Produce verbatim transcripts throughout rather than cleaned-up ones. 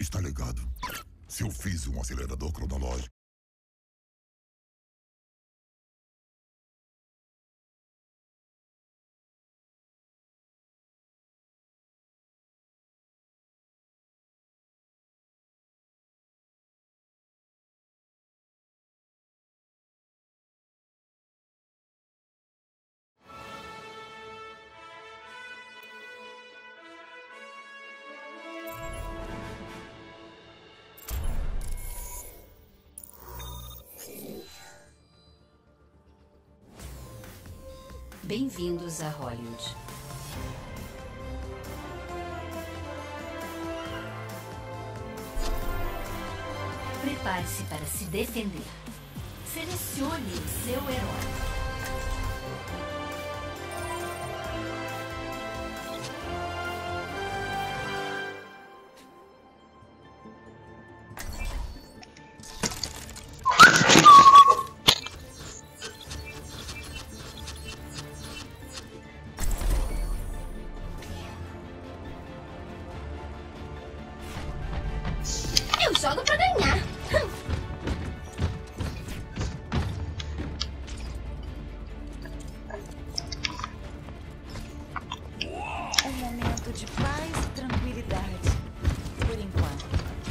Está ligado. Se eu fiz um acelerador cronológico... Bem-vindos a Hollywood. Prepare-se para se defender. Selecione o seu herói. Eu jogo pra ganhar. Um momento de paz e tranquilidade, por enquanto.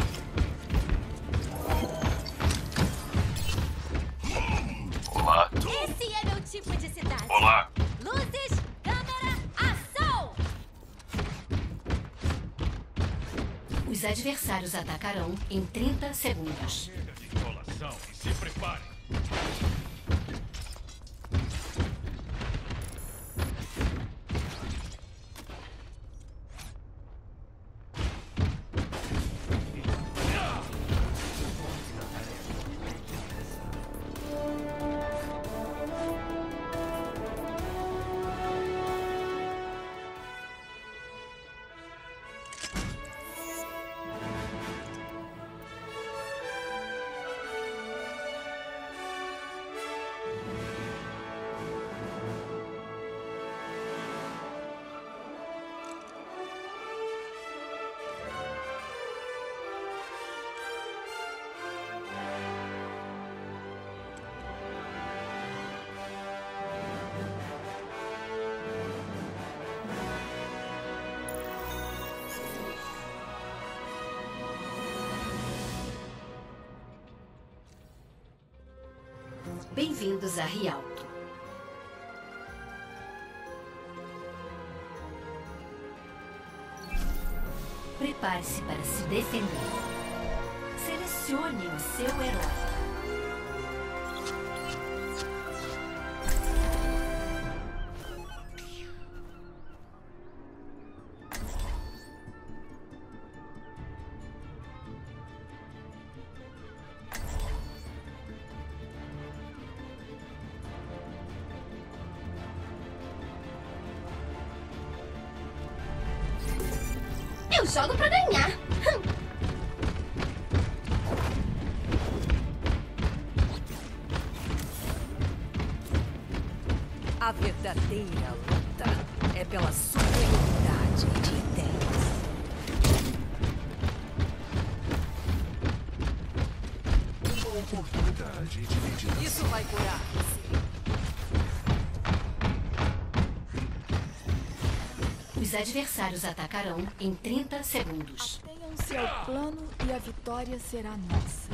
Olá. Esse é meu tipo de cidade. Olá. Luzes, câmera, ação! Os adversários atacarão em trinta segundos. Chega de enrolação e se prepare. Bem-vindos a Rialto. Prepare-se para se defender. Selecione o seu herói. Eu jogo pra ganhar. A verdadeira luta é pela superioridade de ideias. Oportunidade de meditação. Isso vai curar. Os adversários atacarão em trinta segundos. Atenham-se ao plano e a vitória será nossa.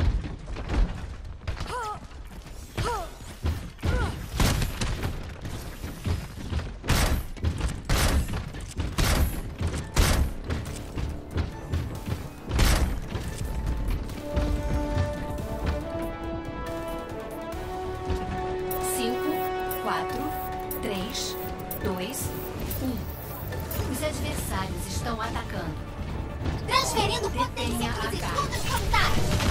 Cinco, quatro, três, dois, um. Os adversários estão atacando. Transferindo potência Detenha para a os carga. escudos frontais.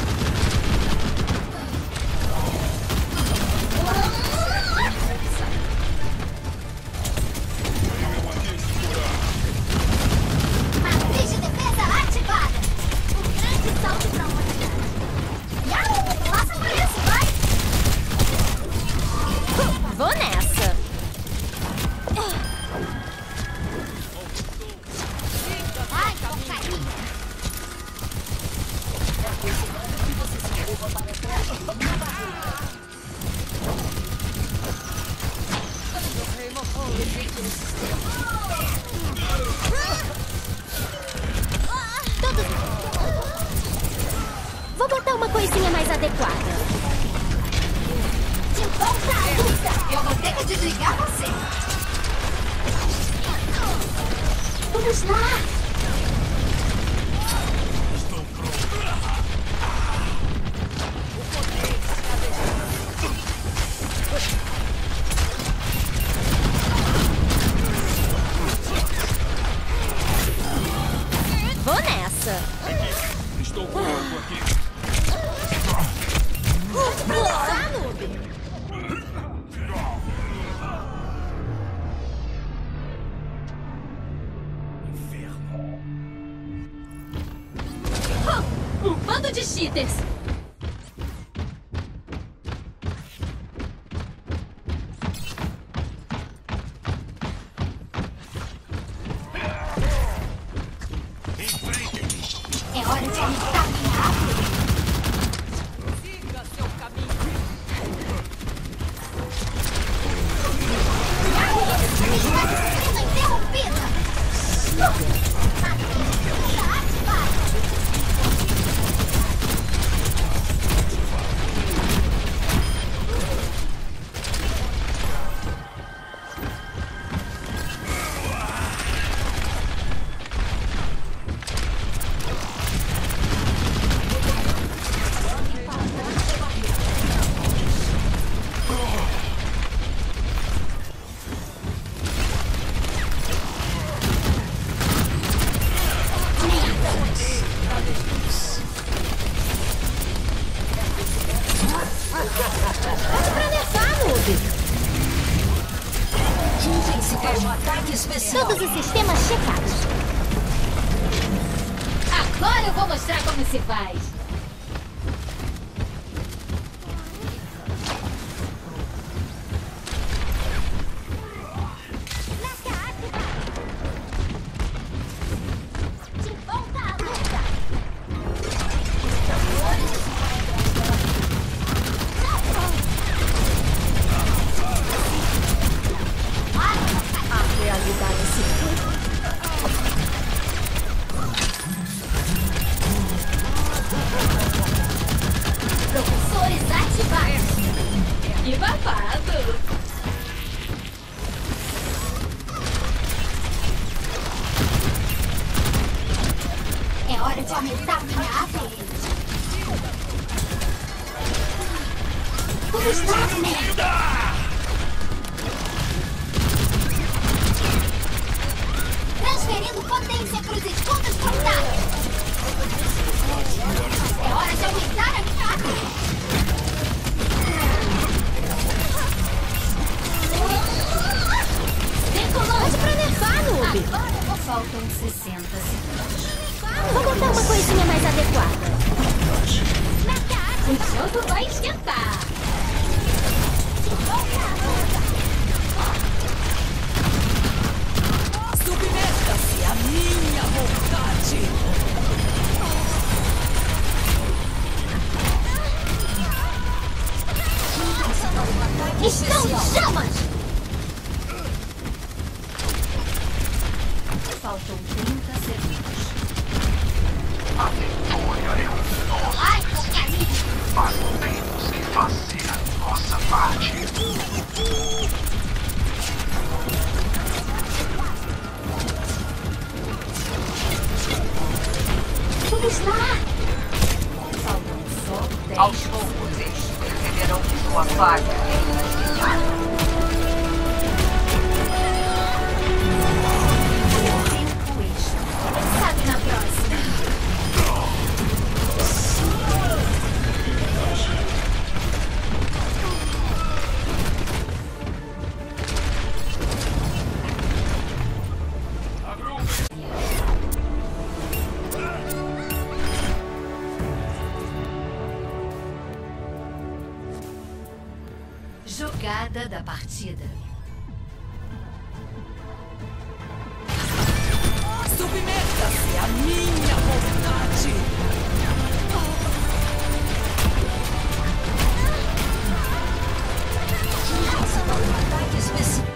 Matriz de defesa ativada. Um grande salto pra onde? Yau! Passa por isso, vai! Vou nessa. Ai, porcaria! Vou botar uma coisinha mais adequada. De volta à luta! Eu vou ter que desligar você. Vamos lá! Estou pronto. Vou nessa. Estou pronto aqui. Tá, noob? Um bando de cheaters! É hora de aumentar minha árvore! Siga seu caminho. Disciplina interrompida! Ativada! Pode pra nerfar, noob! Todos os sistemas checados. Agora eu vou mostrar como se faz. De volta à luta! A realidade se foi. Professores ativados! Que babado! É hora de aumentar minha árvore! Vamos lá, merda! Transferindo potência para os escudos portáteis! É hora de aumentar a minha árvore! Decolante pra nerfar, noob! Agora faltam sessenta segundos. Vou botar uma coisinha mais adequada. O jogo vai esquentar. Submeta-se à minha vontade. Estão em chamas! Faltam trinta segundos. A vitória é um nosso. Ai, porcaria! Mas temos que fazer a nossa parte. Vamos lá! Faltam só dez. Aos poucos eles perceberão que sua falha é inevitável. Cinco eixos. Quem sabe na próxima? Jogada da partida. Submeta-se à minha vontade. Ataque especial.